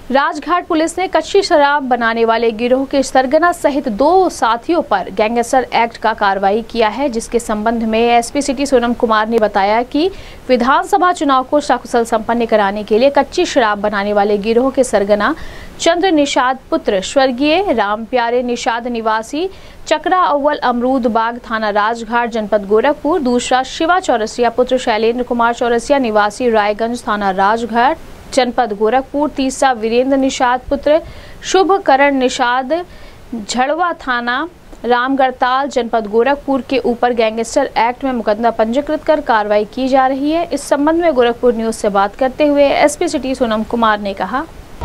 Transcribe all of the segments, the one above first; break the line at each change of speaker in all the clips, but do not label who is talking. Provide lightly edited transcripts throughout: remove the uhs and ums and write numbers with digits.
Rajghat police ने कच्ची शराब बनाने वाले गिरोह के सरगना सहित 2 साथियों पर गैंगस्टर एक्ट का कार्रवाई किया है, जिसके संबंध में एसपी सिटी सोनम कुमार ने बताया कि विधानसभा चुनाव को सकुशल संपन्न कराने के लिए कच्ची शराब बनाने वाले गिरोह के सरगना चंद्र निषाद पुत्र स्वर्गीय राम प्यारे निषाद निवासी चकरा अव्वल अमरूद बाग थाना राजघाट जनपद गोरखपुर, दूसरा शिवा चौरसिया पुत्र शैलेंद्र कुमार चौरसिया निवासी रायगंज थाना राजघाट जनपद गोरखपुर, तीसरा वीरेंद्र निषाद पुत्र शुभ करण निषाद झड़वा थाना रामगढ़ताल जनपद गोरखपुर के ऊपर गैंगस्टर एक्ट में मुकदमा पंजीकृत कर कार्रवाई की जा रही है। इस संबंध में गोरखपुर न्यूज से बात करते हुए एसपी सिटी सोनम कुमार ने कहा,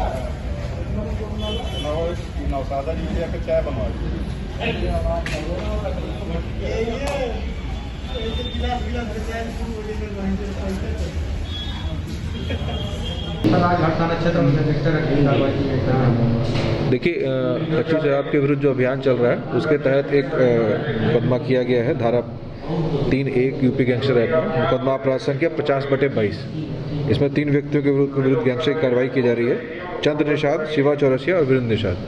देखिए, कच्ची शराब के विरुद्ध जो अभियान चल रहा है उसके तहत एक मुकदमा किया गया है। धारा 3(1) यूपी गैंगस्टर एक्ट में मुकदमा अपराध संख्या 50/22। इसमें 3 व्यक्तियों के विरुद्ध गैंगस्टर की कार्रवाई की जा रही है, चंद्र निषाद, शिवा चौरसिया और वीरेंद्र निषाद।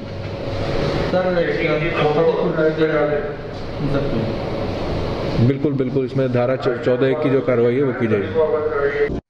बिल्कुल, इसमें धारा 14(1) की जो कार्रवाई है वो की जाएगी।